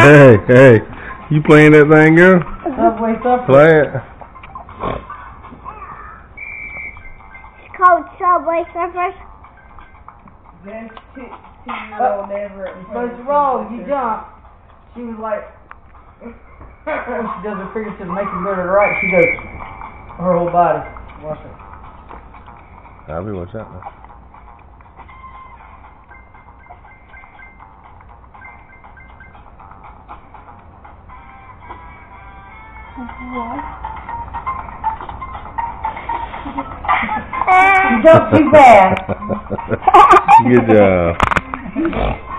Hey, hey. You playing that thing, girl? Subway Surfers. Play it. It's called Subway Surfers. This 2-year-old never. But it's wrong. You jump. She was like, when she does her fingers to make him go to the right, she goes, her whole body. Watch it. Abby, what's that now? You jumped too fast. Good job.